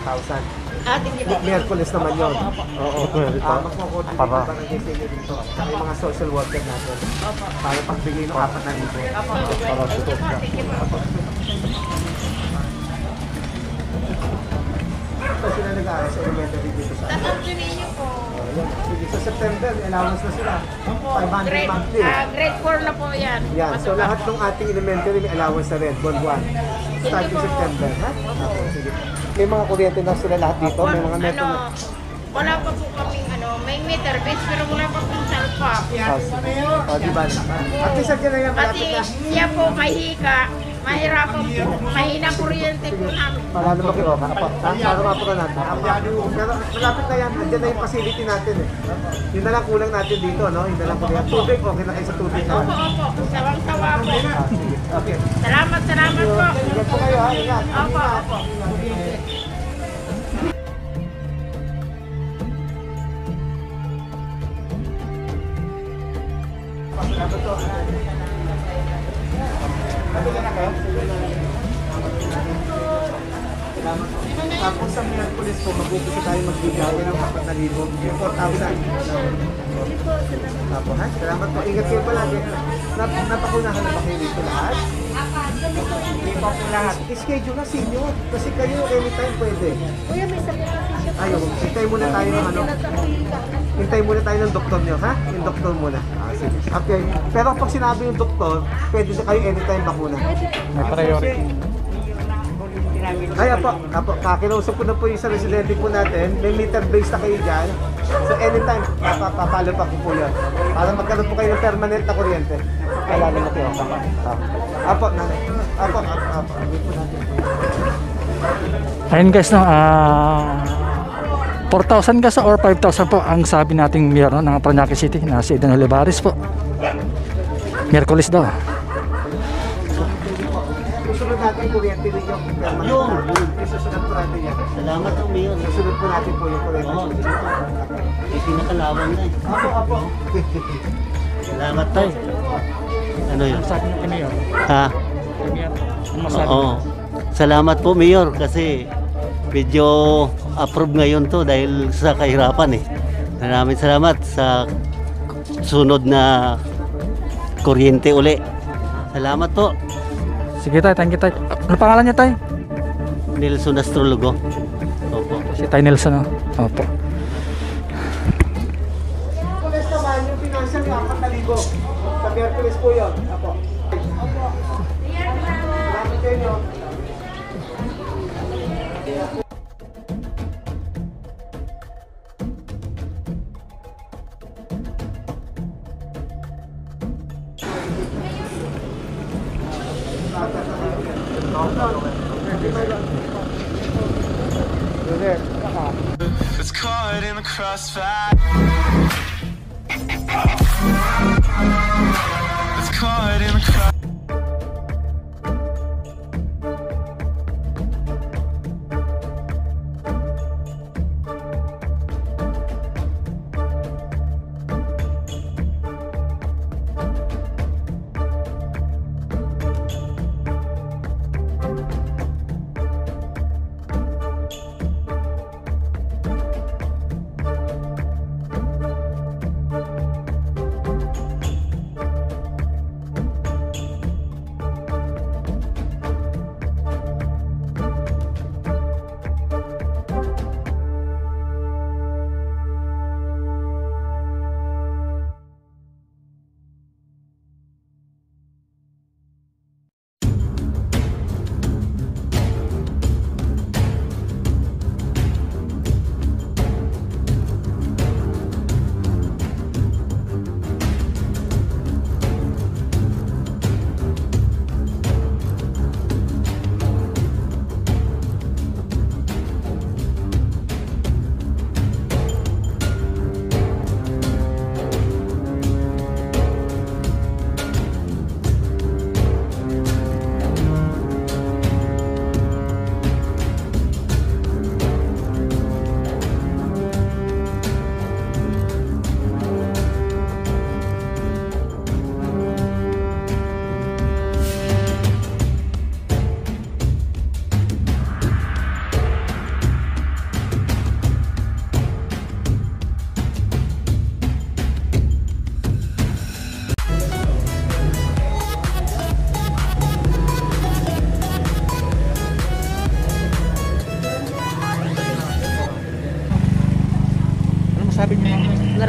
1,000. Sige po. Miyerkules naman yun. Oo. Magkukunti Para. pa barangay sa inyo dito. Saka yung mga social worker natin. Para pagbigay ng 4,000. Para tutok ka. Ito sila nag-aaral sa elementary dito sa atin. Tatapin niyo po. Sige, sa September, allowance na sila. 500 monthly. Grade 4 na po yan. Yan, so lahat ng ating elementary may allowance na rin, buwan-buwan. Starting September, ha? Okay, sige. May mga kuryente na sila lahat dito, may mga meter na. Wala pa po kaming may meter base pero wala pa pong salpa. O, diba? At least at yan na yan, Kasi malapit na. siya po mahika, mahirapan po, mahina kuryente po namin. Para lumaki o, para mapura natin. Pero malapit na yan, andyan na yung facility natin eh. Yun na lang kulang natin dito, no? Yun na lang kulang. Tubig, okay na kayo sa tubig na. Opo, sawang-sawa po. Sige, okay. Salamat po. Ingat po kayo, ha? Ingat. Opo. Salamat po. Salamat po. Tapos sa Miyerkules po, mag-upisa tayo magbigay ng 4,000. Yung 4,000. Tapos, ha? Salamat po. Ingat kayo palagi. Napakunahan na ba kayo dito lahat? Hindi pa po lahat. Schedule na senior. Kasi kayo anytime pwede. Kuya, may sakit kasi siya. Ayaw, hintay muna tayo ng ano. Hintay muna tayo ng doktor niyo, ha? Yung doktor muna. Sige. Okay. Pero pag sinabi yung doktor, pwede na kayo anytime bakuna. May priority. Ay, apo, kakilausap ko na po yung sa residente po natin. May meter base na kayo dyan. So anytime, papalo pa po yun. Para magkaroon po kayo ng permanent na kuryente. Kailangan na kayo. Apo, nanay. Apo. Hindi po natin. Ayun guys, no, 4,000 gas or 5,000 po ang sabi nating mayor, no, ng Parañaque City na si Eden Olivares po. Miyerkules daw. Susunod natin yung kuryente rin yung permanent. Susunod po natin yan. Salamat po, Mayor. Susunod po natin po yung kuryente. Oo. May pinakalaban na eh. Apo. Salamat po. Ano yun? Sabi niyo kay mayor. Ha? Mayor, ano masabi? Oo. Salamat po, Mayor, kasi medyo approve ngayon to dahil sa kahirapan eh. Maraming salamat sa sunod na kuryente uli. Salamat po. Sige tayo, thank you tayo. Ano pangalan niya tayo? Nelson Astrologo. Opo. Si Tay Nelson, no? Opo. Miyerkules naman, yung financial yung 4,000. Sa Miyerkules po yun. Apo. Salamat kayo, no? It's caught in the crossfire. It's caught in the crossfire.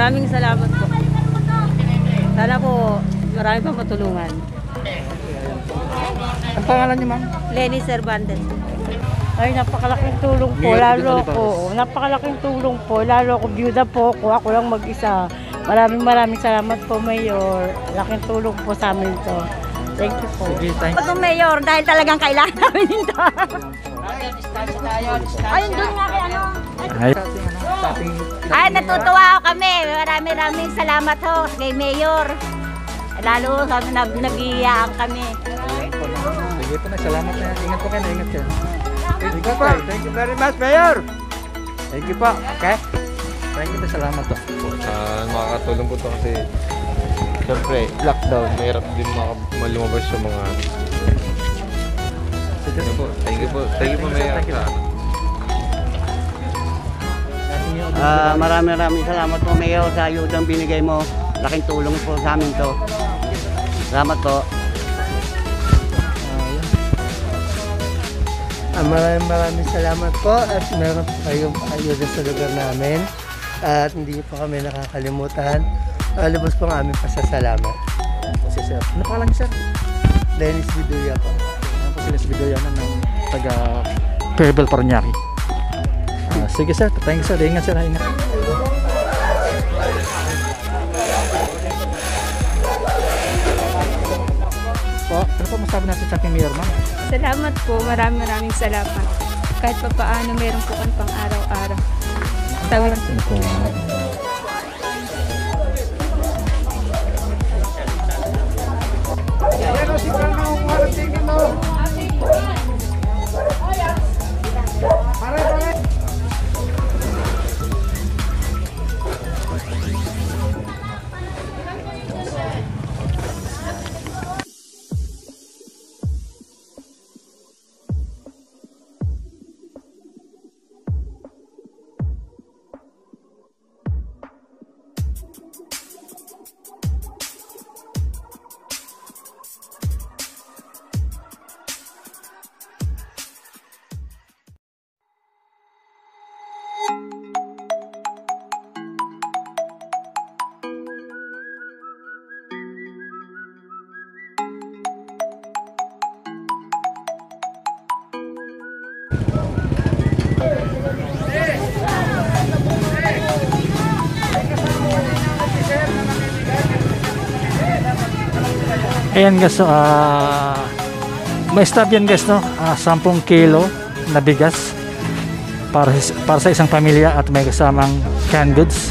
Maraming salamat po. Sana po marami pang matulungan. Ang pangalan niyo, ma'am? Lenny Cervantes. Ay, napakalaking tulong po. Mayor Lalo Edwin ko, napakalaking tulong po. Lalo ko, byuda po ako lang mag-isa. Maraming salamat po, Mayor. Laking tulong po sa amin to. Thank you po. Sige, thank you. Ito, Mayor, dahil talagang kailangan namin ito. Ayun, doon nga kay ano. Ay, Ay, natutuwa ako kami. Maraming salamat ho kay Mayor. Lalo sabi na nag-iiyaan kami. sige po na, salamat na. Ingat po kayo, ingat kayo. Thank you po. Thank you very much, Mayor. Thank you po. Okay? Thank you, salamat po. Makakatulong po ito kasi siyempre lockdown, mahirap din malumabas yung mga Sige Thank you po. Thank you po. Thank you po, Mayor. Maraming salamat po, Mayor, sa ayudang binigay mo. Laking tulong po sa amin to. Salamat po. Maraming salamat po at meron po kayong ayuda sa lugar namin at hindi po kami nakakalimutan. Lubos po ang aming pasasalamat. Si sir. Ano pangalan niyo, sir? Dennis Biduya po. Ano po sila sa video yan ng taga Pebble Paranaque. Sige sir, thank you sir. Ingat sir, ingat. Po, ano po masabi natin sa aking mayor, ma'am? Salamat po, maraming salamat. Kahit pa paano meron po kang pang araw-araw. Tawag Ayan guys, so, may stop yan guys, no? 10 kilo na bigas para sa isang pamilya at may kasamang canned goods.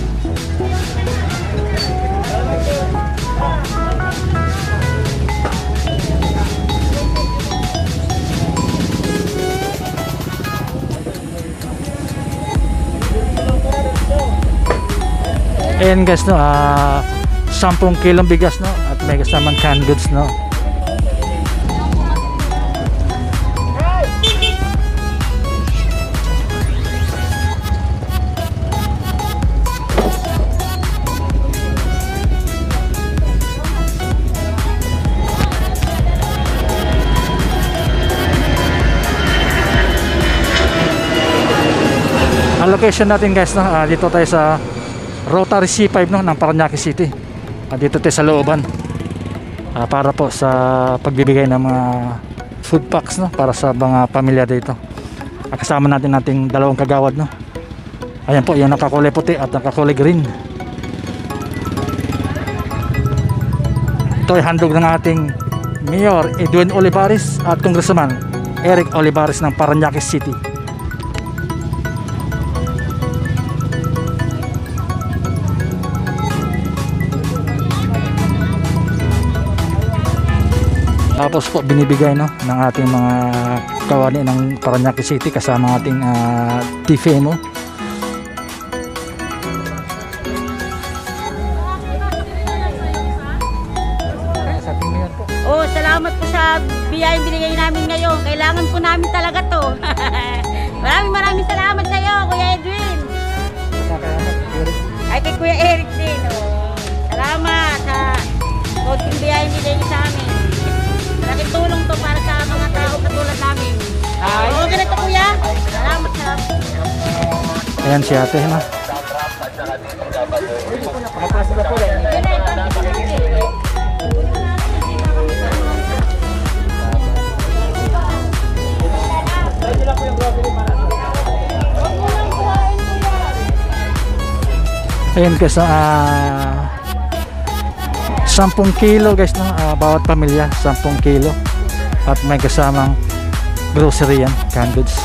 Ayan guys, no? 10 kilong bigas, no? At may kasamang canned goods, no? Ang location natin guys, no? Dito tayo sa Rotary C5, no? Ng Paranaque City. Dito tayo sa looban para po sa pagbibigay ng mga food packs, no? Para sa mga pamilya dito. Kasama nating dalawang kagawad, no? Ayan po, yung nakakulay puti at nakakulay green. Ito ay handog ng ating Mayor Edwin Olivares at Congressman Eric Olivares ng Paranaque City. Tapos po binibigay, no, ng ating mga kawani ng Paranaque City kasama ating TFMO. Oh, salamat po sa biyayang binigay namin ngayon. Kailangan po namin talaga to. Maraming salamat sa iyo, Kuya Edwin. Ay, kay Kuya Eric din. Oh. Salamat sa konting biyayang binigay sa amin. Malaking tulong to para sa mga tao katulad namin. Oo, ganito kuya. Salamat. Ayan si ate, no? Ayun guys, 10 kilo guys, no? Bawat pamilya 10 kilo at may kasamang grocery yan, canned goods.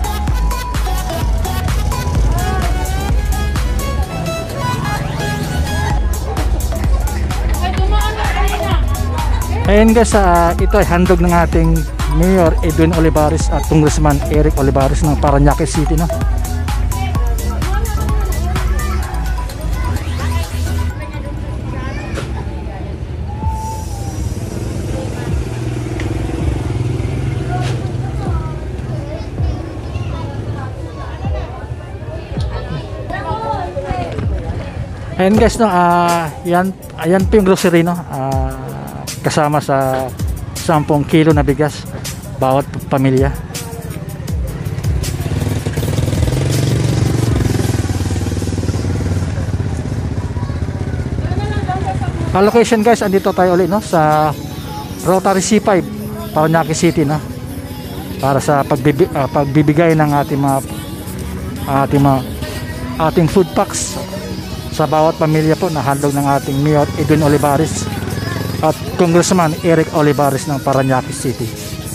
Ayun guys, ito ay handog ng ating Mayor Edwin Olivares at Congressman Eric Olivares ng Parañaque City, no? Ayan guys, no, ayan po yung grocery, no, kasama sa 10 kilo na bigas bawat pamilya. Location guys, andito tayo ulit, no, sa Rotary C5 Parañaque City, no, para sa pagbibigay ng ating food packs sa bawat pamilya po na handog ng ating Mayor Edwin Olivares at Congressman Eric Olivares ng Parañaque City.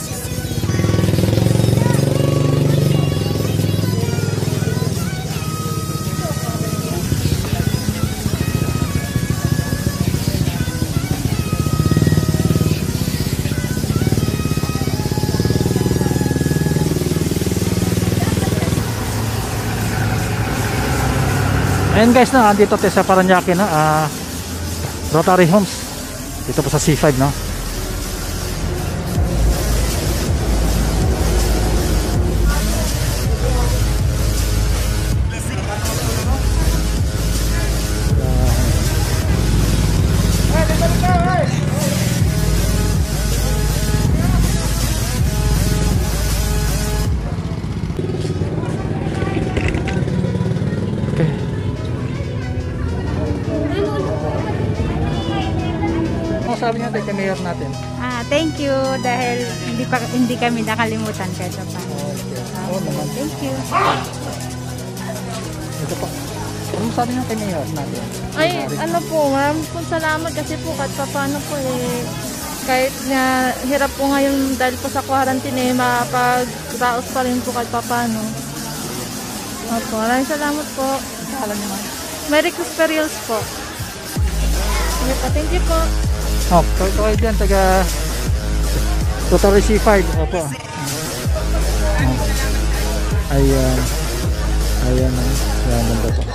Ayan guys, no, andito tayo sa Parañaque, no, Rotary Homes dito po sa C5, no. Sabi niya tayo kay Mayor natin. Thank you dahil hindi kami nakalimutan kahit pa paano. Naman. Thank you. Ito po. Ano sabi niya kay Mayor natin? Ay, ano po, maraming po salamat kasi po kahit pa paano po kahit na hirap po ngayon dahil po sa quarantine mapag-raos pa rin po kahit pa paano. Opo, maraming salamat po. Alam niyo man. Merry Christmas po. Thank you po. Oh, kayo dyan, taga Rotary C5. Opo. Ayan. Ayan. Ayan, banda po.